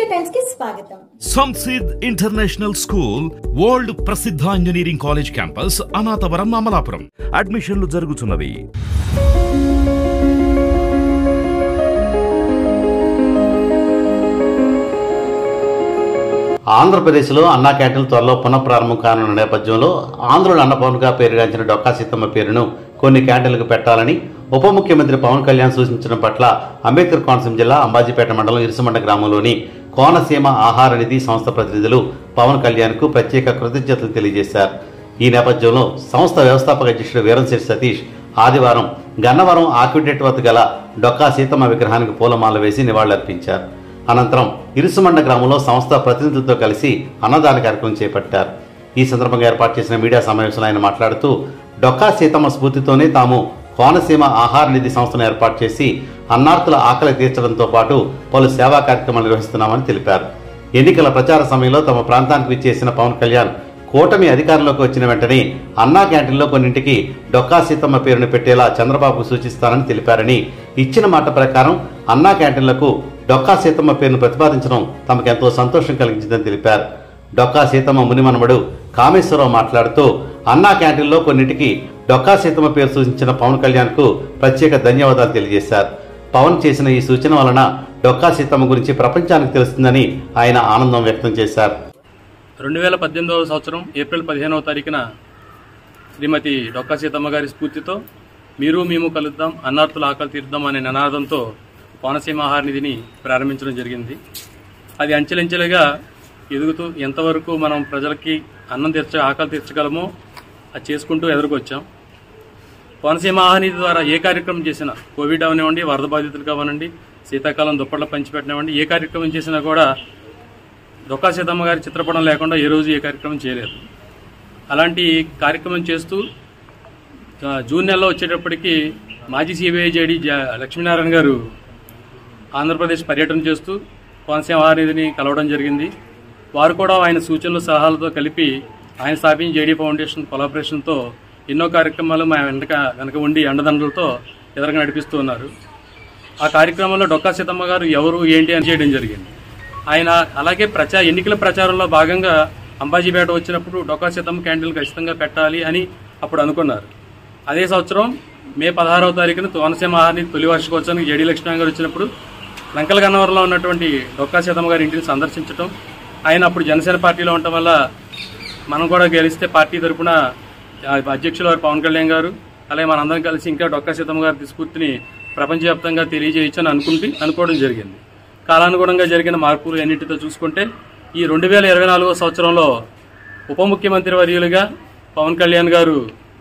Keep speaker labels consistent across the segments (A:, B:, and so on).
A: Times కి స్వాగతం.
B: Samsid international school world ప్రసిద్ధ engineering college campus Anathavaram Amalapuram. అడ్మిషన్లు జరుగుతున్నవి.
C: ఆంధ్రప్రదేశ్లో అన్నా క్యాంటీన్లు త్వరలో పునఃప్రారంభం కానున్న నేపథ్యంలో ఆంధ్రుల అన్నపవన్గా పేరుగాంచిన డొక్కా సీతమ్మ పేరును కొన్ని క్యాంటీన్లకు పెట్టాలని ఉప ముఖ్యమంత్రి పవన్ కళ్యాణ్ సూచించడం పట్ల అంబేద్కర్ కోనసీమ జిల్లా అంబాజీపేట మండలం ఇరుసుమండ గ్రామంలోని కోనసీమ ఆహార నిధి సంస్థ ప్రతినిధులు పవన్ కళ్యాణ్కు ప్రత్యేక కృతజ్ఞతలు తెలియజేశారు. ఈ నేపథ్యంలో సంస్థ వ్యవస్థాపక అధ్యక్షుడు వీరంశెట్టి సతీష్ ఆదివారం గన్నవరం ఆక్విడేట్ వద్ద గల డొక్కా సీతమ్మ విగ్రహానికి పూలమాల వేసి నివాళులర్పించారు. అనంతరం ఇరుసుమండ గ్రామంలో సంస్థ ప్రతినిధులతో కలిసి అన్నదాన కార్యక్రమం చేపట్టారు. ఈ సందర్భంగా ఏర్పాటు చేసిన మీడియా సమావేశంలో ఆయన మాట్లాడుతూ డొక్కా సీతమ్మ స్ఫూర్తితోనే తాము కోనసీమ ఆహార నిధి సంస్థను ఏర్పాటు చేసి అన్నార్థుల ఆకలి తీర్చడంతో పాటు పలు సేవా కార్యక్రమాలు నిర్వహిస్తున్నామని తెలిపారు. ఎన్నికల ప్రచార సమయంలో తమ ప్రాంతానికి విచ్చేసిన పవన్ కళ్యాణ్ కూటమి అధికారంలోకి వచ్చిన వెంటనే అన్నా క్యాంటీన్లో కొన్నింటికి డొక్కా సీతమ్మ పేరును పెట్టేలా చంద్రబాబు సూచిస్తానని తెలిపారని, ఇచ్చిన మాట ప్రకారం అన్నా క్యాంటీన్లకు డొక్కా సీతమ్మ పేరును ప్రతిపాదించడం తమకెంతో సంతోషం కలిగించిందని తెలిపారు. డొక్కా సీతమ్మ మునిమనమడు కామేశ్వరరావు మాట్లాడుతూ అన్నా క్యాంటీన్లో కొన్నింటికి డొక్కా సీతమ్మ పేరు సూచించిన పవన్ కళ్యాణ్కు ప్రత్యేక ధన్యవాదాలు తెలియజేశారు. పవన్ చేసిన ఈ సూచన వలన డొక్కా సీతమ్మ గురించి ప్రపంచానికి తెలుస్తుందని ఆయన ఆనందం వ్యక్తం చేశారు.
D: 2018వ సంవత్సరం ఏప్రిల్ 15వ తారీఖున శ్రీమతి డొక్కా సీతమ్మ గారి స్ఫూర్తితో మీరు మేము కలుద్దాం, అన్నార్థుల ఆకలి తీర్దాం అనే నినాదంతో కోనసీమ ఆహార నిధిని ప్రారంభించడం జరిగింది. అది అంచెలంచెలుగా ఎదుగుతూ ఎంతవరకు మనం ప్రజలకి ఆకలి తీర్చగలమో అది చేసుకుంటూ ఎదురుకొచ్చాం. కోనసీమ ఆహార నిధి ద్వారా ఏ కార్యక్రమం చేసినా, కోవిడ్ అవనివ్వండి, వరద బాధితులు కావనండి, శీతాకాలం దుప్పట్ల పంచిపెట్టినవ్వండి, ఏ కార్యక్రమం చేసినా కూడా డొక్కా సీతమ్మ గారి చిత్రపటం లేకుండా ఏ రోజు ఏ కార్యక్రమం చేయలేదు. అలాంటి కార్యక్రమం చేస్తూ జూన్ నెలలో వచ్చేటప్పటికి మాజీ సిబిఐ జేడీ లక్ష్మీనారాయణ గారు ఆంధ్రప్రదేశ్ పర్యటన చేస్తూ కోనసీమ ఆహార నిధిని కలవడం జరిగింది. వారు కూడా ఆయన సూచనలు సలహాలతో కలిపి ఆయన స్థాపించిన జేడీ ఫౌండేషన్ కొలాబరేషన్తో ఎన్నో కార్యక్రమాలు మా వెనక ఉండి అండదండలతో ఎదురుగా నడిపిస్తూ ఉన్నారు. ఆ కార్యక్రమంలో డొక్కా సీతమ్మ గారు ఎవరు ఏంటి అని చేయడం జరిగింది. ఆయన అలాగే ఎన్నికల ప్రచారంలో భాగంగా అంబాజీపేట వచ్చినప్పుడు డొక్కా సీతమ్మ క్యాంటీన్లు ఖచ్చితంగా పెట్టాలి అని అప్పుడు అనుకున్నారు. అదే సంవత్సరం మే 16వ తారీఖున కోనసీమ ఆహార నిధి తొలి వార్షికోత్సవానికి జేడీ లక్ష్మణ్ గారు వచ్చినప్పుడు లంకల గన్నవరంలో ఉన్నటువంటి డొక్కా సీతమ్మ గారి ఇంటిని సందర్శించడం, ఆయన అప్పుడు జనసేన పార్టీలో ఉండటం వల్ల మనం కూడా గెలిస్తే పార్టీ తరఫున అధ్యక్షులు వారు పవన్ కళ్యాణ్ గారు, అలాగే మనందరం కలిసి ఇంకా డొక్కా సీతమ్మ గారి స్ఫూర్తిని ప్రపంచవ్యాప్తంగా తెలియజేయచ్చని అనుకోవడం జరిగింది. కాలానుగుణంగా జరిగిన మార్పులు అన్నింటితో చూసుకుంటే ఈ 2024వ సంవత్సరంలో ఉప ముఖ్యమంత్రి వర్యులుగా పవన్ కళ్యాణ్ గారు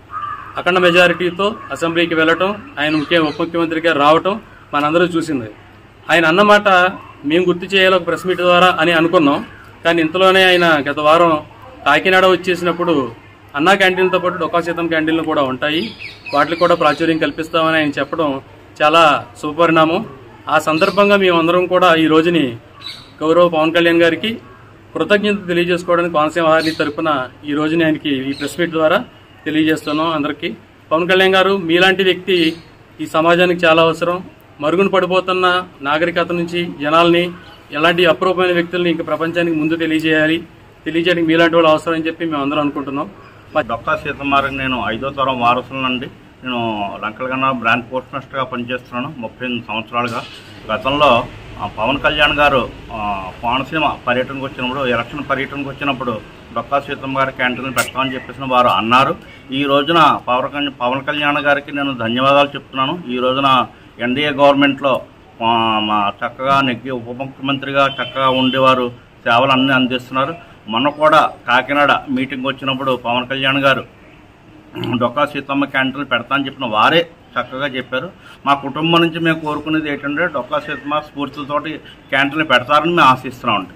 D: అఖండ మెజారిటీతో అసెంబ్లీకి వెళ్లటం, ఆయన ఉప ముఖ్యమంత్రిగా రావటం మనందరూ చూసింది. ఆయన అన్నమాట మేము గుర్తు చేయాలి ఒక ప్రెస్ మీట్ ద్వారా అని అనుకున్నాం. కానీ ఇంతలోనే ఆయన గత వారం కాకినాడ వచ్చేసినప్పుడు అన్నా క్యాంటీన్తో పాటు డొక్కా సీతమ్మ క్యాంటీన్లు కూడా ఉంటాయి, వాటికి కూడా ప్రాచుర్యం కల్పిస్తామని ఆయన చెప్పడం చాలా శుభపరిణామం. ఆ సందర్భంగా మేమందరం కూడా ఈ రోజుని గౌరవ పవన్ కళ్యాణ్ గారికి కృతజ్ఞత తెలియజేసుకోవడానికి కోనసీమ ఆహార నిధి తరఫున ఈ రోజుని ఆయనకి ఈ ప్రెస్ మీట్ ద్వారా తెలియజేస్తున్నాం అందరికీ. పవన్ కళ్యాణ్ గారు మీలాంటి వ్యక్తి ఈ సమాజానికి చాలా అవసరం. మరుగున పడిపోతున్న నాగరికత నుంచి జనాల్ని, ఎలాంటి అప్రూపమైన వ్యక్తుల్ని ఇంకా ప్రపంచానికి ముందు తెలియజేయడానికి మీలాంటి వాళ్ళు అవసరం అని చెప్పి మేము అందరం అనుకుంటున్నాం.
E: డొక్కా సీతమ్మ నేను 5వ తరం వారసుల నుండి నేను లంకలగన్న బ్రాండ్ పోస్ట్ మాస్టర్గా పనిచేస్తున్నాను 38 సంవత్సరాలుగా. గతంలో పవన్ కళ్యాణ్ గారు కోనసీమ పర్యటనకు వచ్చినప్పుడు, ఎలక్షన్ పర్యటనకు వచ్చినప్పుడు డొక్కా సీతమ్మ గారి క్యాంటీన్లు పెట్టామని చెప్పేసి వారు అన్నారు. ఈ రోజున పవన్ కళ్యాణ్ గారికి నేను ధన్యవాదాలు చెప్తున్నాను. ఈ రోజున ఎన్డీఏ గవర్నమెంట్లో చక్కగా నెగ్గి ఉప ముఖ్యమంత్రిగా చక్కగా ఉండేవారు సేవలు అన్నీ అందిస్తున్నారు. మొన్న కూడా కాకినాడ మీటింగ్ వచ్చినప్పుడు పవన్ కళ్యాణ్ గారు డొక్కా సీతమ్మ క్యాంటీన్లు పెడతా అని చెప్పిన వారే చక్కగా చెప్పారు. మా కుటుంబం నుంచి మేము కోరుకునేది ఏంటంటే డొక్కా సీతమ్మ స్ఫూర్తితోటి క్యాంటీన్లు పెడతారని మేము ఆశిస్తున్నాం.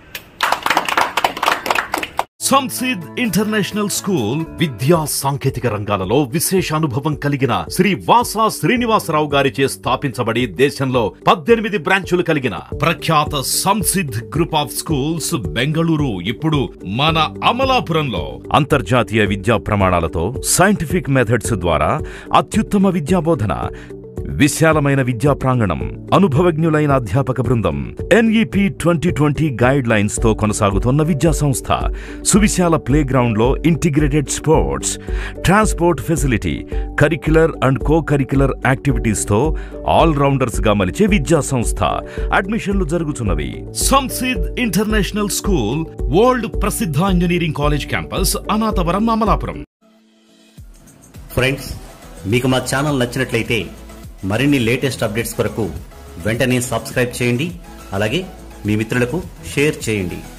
B: సంసిద్ ఇంటర్నేషనల్ స్కూల్ విద్యా సాంకేతిక రంగాలలో విశేష అనుభవం కలిగిన శ్రీ వాసా శ్రీనివాసరావు గారిచే స్థాపించబడి దేశంలో 18 బ్రాంచులు కలిగిన ప్రఖ్యాత Samsid group of schools Bengaluru ఇప్పుడు మన అమలాపురంలో అంతర్జాతీయ విద్యా ప్రమాణాలతో సైంటిఫిక్ మెథడ్స్ ద్వారా అత్యుత్తమ విద్యాబోధన, విశాలమైన విద్యా ప్రాంగణం, అనుభవజ్ఞులైన అధ్యాపక బృందం, NEP 2020 గైడ్ లైన్స్ తో కొనసాగుతున్న విద్యా సంస్థ, సువిశాల ప్లే గ్రౌండ్ లో integrated sports, transport facility, curricular and co curricular activities తో ఆల్ రౌండర్స్ గా మలిచే విద్యా సంస్థ. అడ్మిషన్లు జరుగుతున్నవి. సంసిద్ ఇంటర్నేషనల్ స్కూల్, వరల్డ్ ప్రసిద్ధ engineering college campus, Anathavaram, Amalapuram.
C: Friends, మీకు మా ఛానల్ నచ్చినట్లయితే మరిన్ని లేటెస్ట్ అప్డేట్స్ కొరకు వెంటనే సబ్స్క్రైబ్ చేయండి. అలాగే మీ మిత్రులకు షేర్ చేయండి.